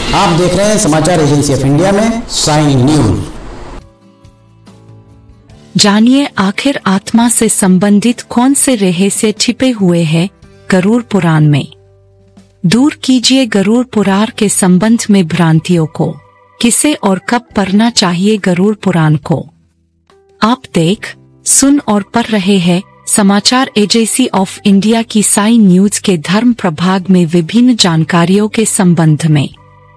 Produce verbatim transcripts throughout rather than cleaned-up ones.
आप देख रहे हैं समाचार एजेंसी ऑफ इंडिया में साइन न्यूज। जानिए आखिर आत्मा से संबंधित कौन से रहस्य छिपे हुए हैं गरुड़ पुराण में। दूर कीजिए गरुड़ पुराण के संबंध में भ्रांतियों को। किसे और कब पढ़ना चाहिए गरुड़ पुराण को। आप देख, सुन और पढ़ रहे हैं समाचार एजेंसी ऑफ इंडिया की साइन न्यूज के धर्म प्रभाग में विभिन्न जानकारियों के संबंध में।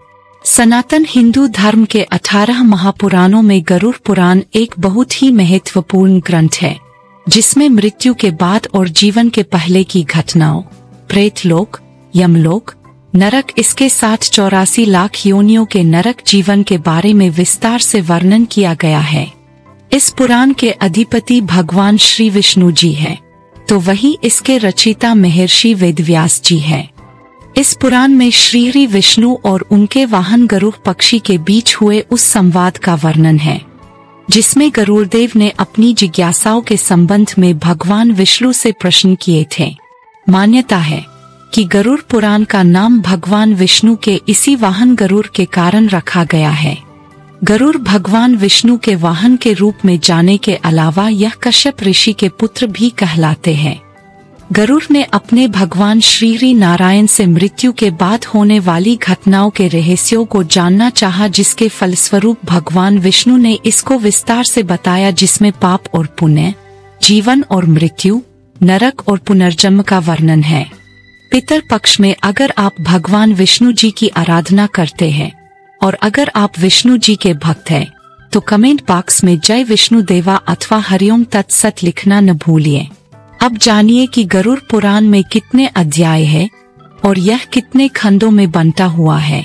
सनातन हिंदू धर्म के अठारह महापुराणों में गरुड़ पुराण एक बहुत ही महत्वपूर्ण ग्रंथ है, जिसमें मृत्यु के बाद और जीवन के पहले की घटनाओं, प्रेतलोक, यमलोक, नरक, इसके साथ चौरासी लाख योनियों के नरक जीवन के बारे में विस्तार से वर्णन किया गया है। इस पुराण के अधिपति भगवान श्री विष्णु जी है, तो वही इसके रचयिता महर्षि वेदव्यास जी है। इस पुराण में श्री विष्णु और उनके वाहन गरुड़ पक्षी के बीच हुए उस संवाद का वर्णन है, जिसमें गरुड़देव ने अपनी जिज्ञासाओं के संबंध में भगवान विष्णु से प्रश्न किए थे। मान्यता है कि गरुड़ पुराण का नाम भगवान विष्णु के इसी वाहन गरुड़ के कारण रखा गया है। गरुड़ भगवान विष्णु के वाहन के रूप में जाने के अलावा यह कश्यप ऋषि के पुत्र भी कहलाते हैं। गरुड़ ने अपने भगवान श्री नारायण से मृत्यु के बाद होने वाली घटनाओं के रहस्यों को जानना चाहा, जिसके फलस्वरूप भगवान विष्णु ने इसको विस्तार से बताया, जिसमें पाप और पुण्य, जीवन और मृत्यु, नरक और पुनर्जन्म का वर्णन है। पितर पक्ष में अगर आप भगवान विष्णु जी की आराधना करते हैं और अगर आप विष्णु जी के भक्त हैं, तो कमेंट बॉक्स में जय विष्णु देवा अथवा हरिओम तत्सत लिखना न भूलिए। अब जानिए कि गरुड़ पुराण में कितने अध्याय हैं और यह कितने खंडों में बंटा हुआ है।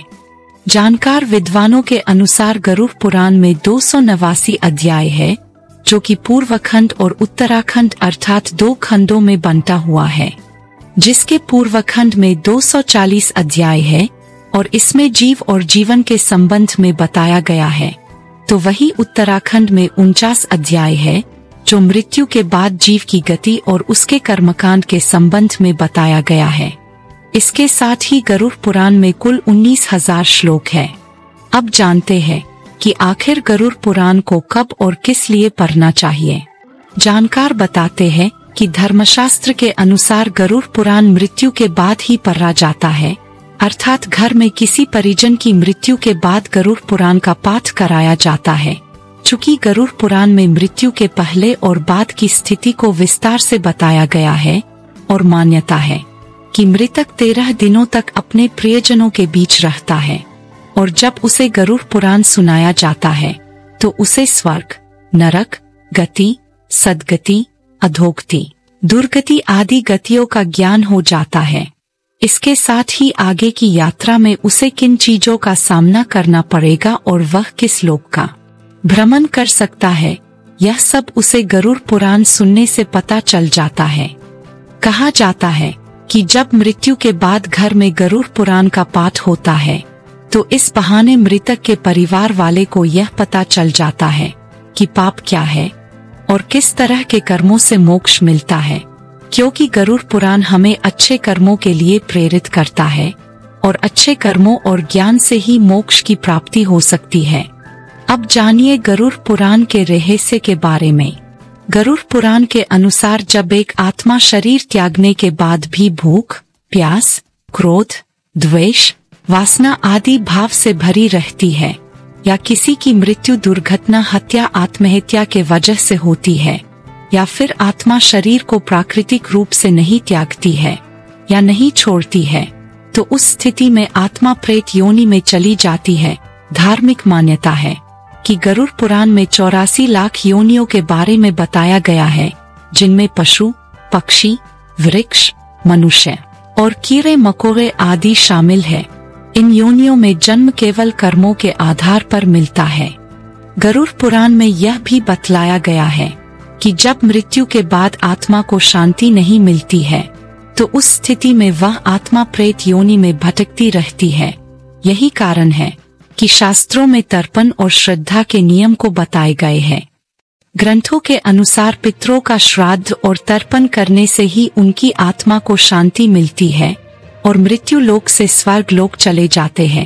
जानकार विद्वानों के अनुसार गरुड़ पुराण में दो सौ नवासी अध्याय है, जो कि पूर्व खंड और उत्तराखंड अर्थात दो खंडों में बंटा हुआ है, जिसके पूर्व खंड में दो सौ चालीस अध्याय है और इसमें जीव और जीवन के संबंध में बताया गया है। तो वही उत्तराखंड में उनचास अध्याय है, जो मृत्यु के बाद जीव की गति और उसके कर्मकांड के संबंध में बताया गया है। इसके साथ ही गरुड़ पुराण में कुल उन्नीस हजार श्लोक है। अब जानते हैं कि आखिर गरुड़ पुराण को कब और किस लिए पढ़ना चाहिए। जानकार बताते हैं कि धर्मशास्त्र के अनुसार गरुड़ पुराण मृत्यु के बाद ही पढ़ा जाता है, अर्थात घर में किसी परिजन की मृत्यु के बाद गरुड़ पुराण का पाठ कराया जाता है। चूँकि गरुड़ पुराण में मृत्यु के पहले और बाद की स्थिति को विस्तार से बताया गया है और मान्यता है कि मृतक तेरह दिनों तक अपने प्रियजनों के बीच रहता है और जब उसे गरुड़ पुराण सुनाया जाता है तो उसे स्वर्ग, नरक, गति, सद्गति, अधोगति, दुर्गति आदि गतियों का ज्ञान हो जाता है। इसके साथ ही आगे की यात्रा में उसे किन चीजों का सामना करना पड़ेगा और वह किस लोक का भ्रमण कर सकता है, यह सब उसे गरुड़ पुराण सुनने से पता चल जाता है। कहा जाता है कि जब मृत्यु के बाद घर में गरुड़ पुराण का पाठ होता है तो इस बहाने मृतक के परिवार वाले को यह पता चल जाता है कि पाप क्या है और किस तरह के कर्मों से मोक्ष मिलता है, क्योंकि गरुड़ पुराण हमें अच्छे कर्मों के लिए प्रेरित करता है और अच्छे कर्मों और ज्ञान से ही मोक्ष की प्राप्ति हो सकती है। अब जानिए गरुड़ पुराण के रहस्य के बारे में। गरुड़ पुराण के अनुसार जब एक आत्मा शरीर त्यागने के बाद भी भूख, प्यास, क्रोध, द्वेष, वासना आदि भाव से भरी रहती है या किसी की मृत्यु दुर्घटना, हत्या, आत्महत्या के वजह से होती है या फिर आत्मा शरीर को प्राकृतिक रूप से नहीं त्यागती है या नहीं छोड़ती है, तो उस स्थिति में आत्मा प्रेत योनि में चली जाती है। धार्मिक मान्यता है कि गरुड़ पुराण में चौरासी लाख योनियों के बारे में बताया गया है, जिनमें पशु, पक्षी, वृक्ष, मनुष्य और कीड़े मकोड़े आदि शामिल है। इन योनियों में जन्म केवल कर्मों के आधार पर मिलता है। गरुड़ पुराण में यह भी बतलाया गया है कि जब मृत्यु के बाद आत्मा को शांति नहीं मिलती है तो उस स्थिति में वह आत्मा प्रेत योनि में भटकती रहती है। यही कारण है कि शास्त्रों में तर्पण और श्रद्धा के नियम को बताए गए हैं। ग्रंथों के अनुसार पितरों का श्राद्ध और तर्पण करने से ही उनकी आत्मा को शांति मिलती है और मृत्यु लोक से स्वर्ग लोक चले जाते हैं।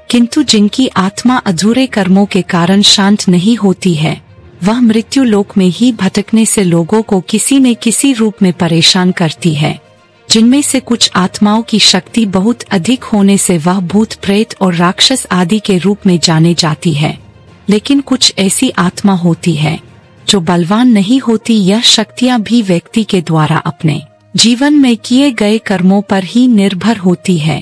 किंतु जिनकी आत्मा अधूरे कर्मों के कारण शांत नहीं होती है, वह मृत्यु लोक में ही भटकने से लोगों को किसी न किसी रूप में परेशान करती है। जिनमें से कुछ आत्माओं की शक्ति बहुत अधिक होने से वह भूत प्रेत और राक्षस आदि के रूप में जाने जाती है, लेकिन कुछ ऐसी आत्मा होती है जो बलवान नहीं होती। यह शक्तियां भी व्यक्ति के द्वारा अपने जीवन में किए गए कर्मों पर ही निर्भर होती है।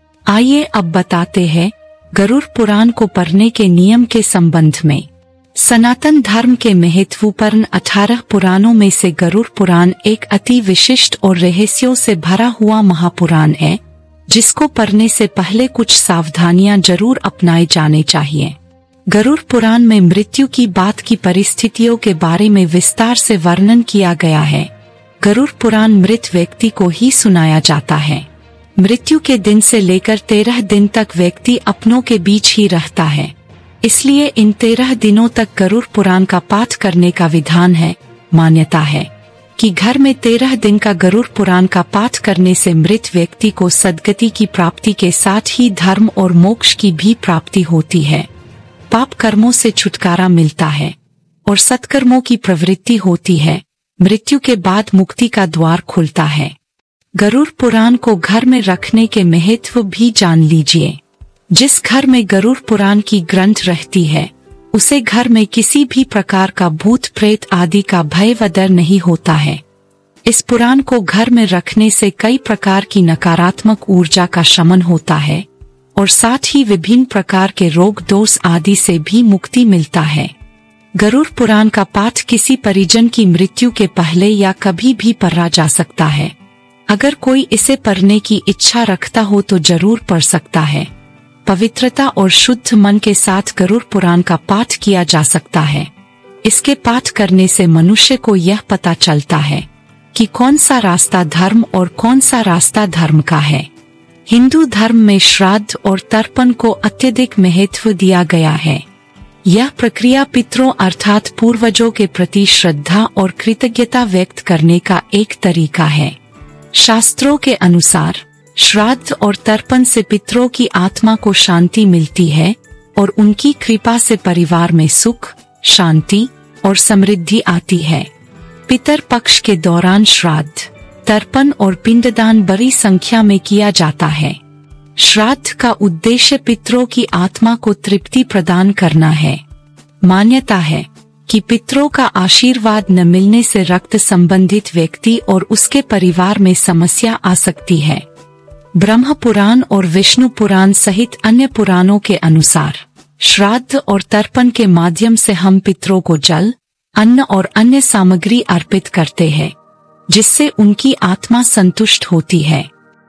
आइए अब बताते हैं गरुड़ पुराण को पढ़ने के नियम के संबंध में। सनातन धर्म के महत्वपूर्ण अठारह पुराणों में से गरुड़ पुराण एक अति विशिष्ट और रहस्यों से भरा हुआ महापुराण है, जिसको पढ़ने से पहले कुछ सावधानियां जरूर अपनाए जाने चाहिए। गरुड़ पुराण में मृत्यु की बात की परिस्थितियों के बारे में विस्तार से वर्णन किया गया है। गरुड़ पुराण मृत व्यक्ति को ही सुनाया जाता है। मृत्यु के दिन से लेकर तेरह दिन तक व्यक्ति अपनों के बीच ही रहता है, इसलिए इन तेरह दिनों तक गरुड़ पुराण का पाठ करने का विधान है। मान्यता है कि घर में तेरह दिन का गरुड़ पुराण का पाठ करने से मृत व्यक्ति को सद्गति की प्राप्ति के साथ ही धर्म और मोक्ष की भी प्राप्ति होती है, पाप कर्मों से छुटकारा मिलता है और सत्कर्मों की प्रवृत्ति होती है। मृत्यु के बाद मुक्ति का द्वार खुलता है। गरुड़ पुराण को घर में रखने के महत्व भी जान लीजिए। जिस घर में गरुड़ पुराण की ग्रंथ रहती है, उसे घर में किसी भी प्रकार का भूत प्रेत आदि का भय व डर नहीं होता है। इस पुराण को घर में रखने से कई प्रकार की नकारात्मक ऊर्जा का शमन होता है और साथ ही विभिन्न प्रकार के रोग दोष आदि से भी मुक्ति मिलता है। गरुड़ पुराण का पाठ किसी परिजन की मृत्यु के पहले या कभी भी पढ़ा जा सकता है। अगर कोई इसे पढ़ने की इच्छा रखता हो तो जरूर पढ़ सकता है। पवित्रता और शुद्ध मन के साथ गरुड़ पुराण का पाठ किया जा सकता है। इसके पाठ करने से मनुष्य को यह पता चलता है कि कौन सा रास्ता धर्म और कौन सा रास्ता धर्म का है। हिंदू धर्म में श्राद्ध और तर्पण को अत्यधिक महत्व दिया गया है। यह प्रक्रिया पितरों अर्थात पूर्वजों के प्रति श्रद्धा और कृतज्ञता व्यक्त करने का एक तरीका है। शास्त्रों के अनुसार श्राद्ध और तर्पण से पितरों की आत्मा को शांति मिलती है और उनकी कृपा से परिवार में सुख, शांति और समृद्धि आती है। पितर पक्ष के दौरान श्राद्ध, तर्पण और पिंडदान बड़ी संख्या में किया जाता है। श्राद्ध का उद्देश्य पितरों की आत्मा को तृप्ति प्रदान करना है। मान्यता है कि पितरों का आशीर्वाद न मिलने से रक्त संबंधित व्यक्ति और उसके परिवार में समस्या आ सकती है। ब्रह्म पुराण और विष्णु पुराण सहित अन्य पुराणों के अनुसार श्राद्ध और तर्पण के माध्यम से हम पितरों को जल, अन्न और अन्य सामग्री अर्पित करते हैं, जिससे उनकी आत्मा संतुष्ट होती है।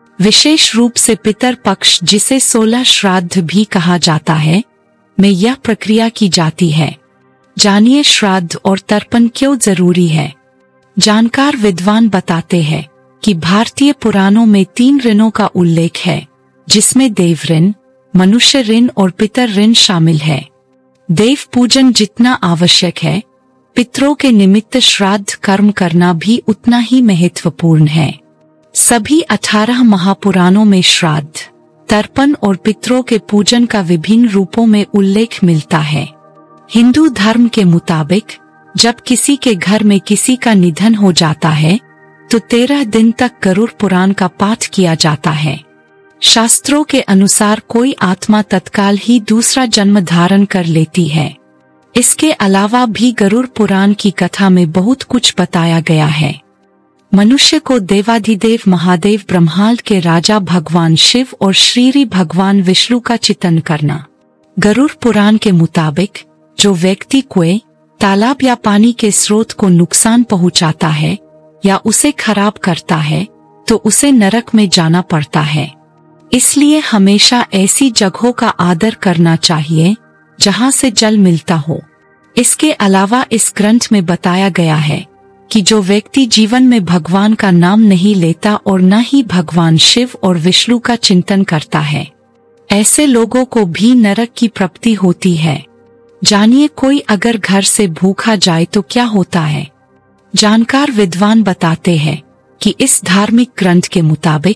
विशेष रूप से पितर पक्ष, जिसे सोलह श्राद्ध भी कहा जाता है, में यह प्रक्रिया की जाती है। जानिए श्राद्ध और तर्पण क्यों जरूरी है। जानकार विद्वान बताते हैं कि भारतीय पुराणों में तीन ऋणों का उल्लेख है, जिसमें देव ऋण, मनुष्य ऋण और पितर ऋण शामिल है। देव पूजन जितना आवश्यक है, पितरों के निमित्त श्राद्ध कर्म करना भी उतना ही महत्वपूर्ण है। सभी अठारह महापुराणों में श्राद्ध, तर्पण और पितरों के पूजन का विभिन्न रूपों में उल्लेख मिलता है। हिंदू धर्म के मुताबिक जब किसी के घर में किसी का निधन हो जाता है तो तेरह दिन तक गरुड़ पुराण का पाठ किया जाता है। शास्त्रों के अनुसार कोई आत्मा तत्काल ही दूसरा जन्म धारण कर लेती है। इसके अलावा भी गरुड़ पुराण की कथा में बहुत कुछ बताया गया है। मनुष्य को देवाधिदेव महादेव ब्रह्मांड के राजा भगवान शिव और श्री भगवान विष्णु का चिंतन करना। गरुड़ पुराण के मुताबिक जो व्यक्ति कुएं, तालाब या पानी के स्रोत को नुकसान पहुंचाता है या उसे खराब करता है तो उसे नरक में जाना पड़ता है। इसलिए हमेशा ऐसी जगहों का आदर करना चाहिए जहां से जल मिलता हो। इसके अलावा इस ग्रंथ में बताया गया है कि जो व्यक्ति जीवन में भगवान का नाम नहीं लेता और न ही भगवान शिव और विष्णु का चिंतन करता है, ऐसे लोगों को भी नरक की प्राप्ति होती है। जानिए कोई अगर घर से भूखा जाए तो क्या होता है। जानकार विद्वान बताते हैं कि इस धार्मिक ग्रंथ के मुताबिक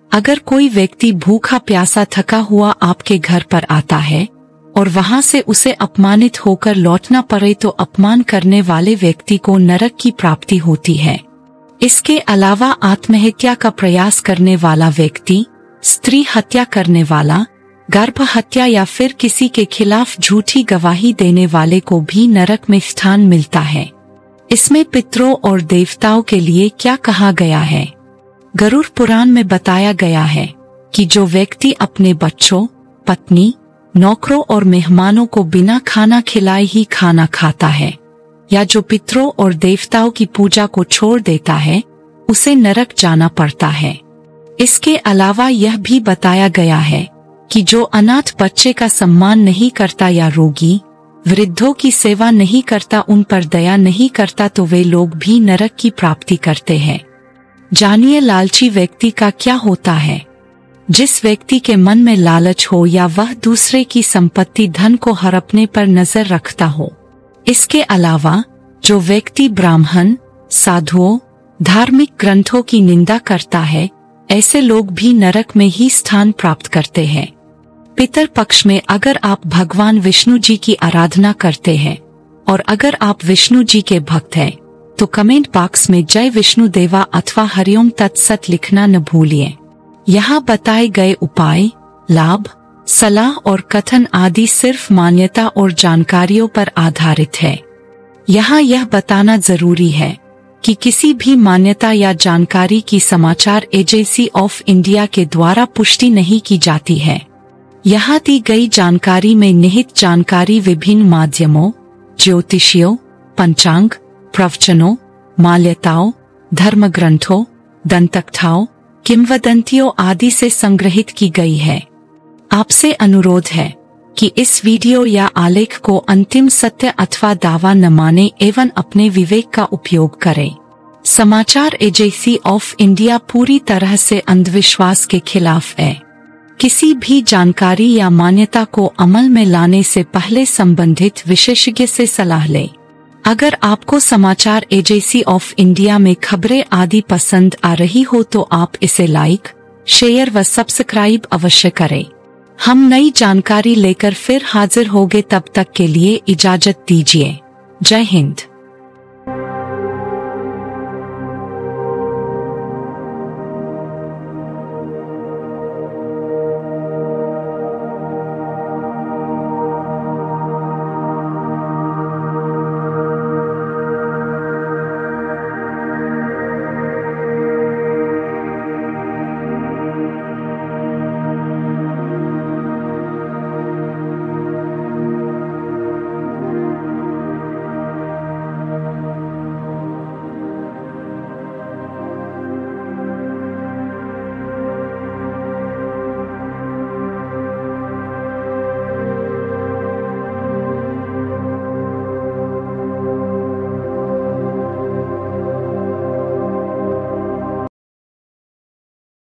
अगर कोई व्यक्ति भूखा प्यासा थका हुआ आपके घर पर आता है और वहां से उसे अपमानित होकर लौटना पड़े तो अपमान करने वाले व्यक्ति को नरक की प्राप्ति होती है। इसके अलावा आत्महत्या का प्रयास करने वाला व्यक्ति, स्त्री हत्या करने वाला, गर्भ हत्या या फिर किसी के खिलाफ झूठी गवाही देने वाले को भी नरक में स्थान मिलता है। इसमें पितरों और देवताओं के लिए क्या कहा गया है? गरुड़ पुराण में बताया गया है कि जो व्यक्ति अपने बच्चों, पत्नी, नौकरों और मेहमानों को बिना खाना खिलाए ही खाना खाता है या जो पितरों और देवताओं की पूजा को छोड़ देता है, उसे नरक जाना पड़ता है। इसके अलावा यह भी बताया गया है कि जो अनाथ बच्चे का सम्मान नहीं करता या रोगी, वृद्धों की सेवा नहीं करता, उन पर दया नहीं करता तो वे लोग भी नरक की प्राप्ति करते हैं। जानिए लालची व्यक्ति का क्या होता है। जिस व्यक्ति के मन में लालच हो या वह दूसरे की संपत्ति धन को हड़पने पर नजर रखता हो। इसके अलावा जो व्यक्ति ब्राह्मण, साधुओं, धार्मिक ग्रंथों की निंदा करता है, ऐसे लोग भी नरक में ही स्थान प्राप्त करते हैं। पितर पक्ष में अगर आप भगवान विष्णु जी की आराधना करते हैं और अगर आप विष्णु जी के भक्त हैं तो कमेंट बॉक्स में जय विष्णु देवा अथवा हरिओम तत्सत लिखना न भूलिए। यहाँ बताए गए उपाय, लाभ, सलाह और कथन आदि सिर्फ मान्यता और जानकारियों पर आधारित है। यहाँ यह बताना जरूरी है कि किसी भी मान्यता या जानकारी की समाचार एजेंसी ऑफ इंडिया के द्वारा पुष्टि नहीं की जाती है। यहाँ दी गई जानकारी में निहित जानकारी विभिन्न माध्यमों, ज्योतिषियों, पंचांग, प्रवचनों, मान्यताओं, धर्म ग्रंथों, दंतकथाओं, किंवदंतियों आदि से संग्रहित की गई है। आपसे अनुरोध है कि इस वीडियो या आलेख को अंतिम सत्य अथवा दावा न माने एवं अपने विवेक का उपयोग करें। समाचार एजेंसी ऑफ इंडिया पूरी तरह से अंधविश्वास के खिलाफ है। किसी भी जानकारी या मान्यता को अमल में लाने से पहले संबंधित विशेषज्ञ से सलाह लें। अगर आपको समाचार एजेंसी ऑफ इंडिया में खबरें आदि पसंद आ रही हो तो आप इसे लाइक, शेयर व सब्सक्राइब अवश्य करें। हम नई जानकारी लेकर फिर हाजिर होंगे, तब तक के लिए इजाजत दीजिए। जय हिंद।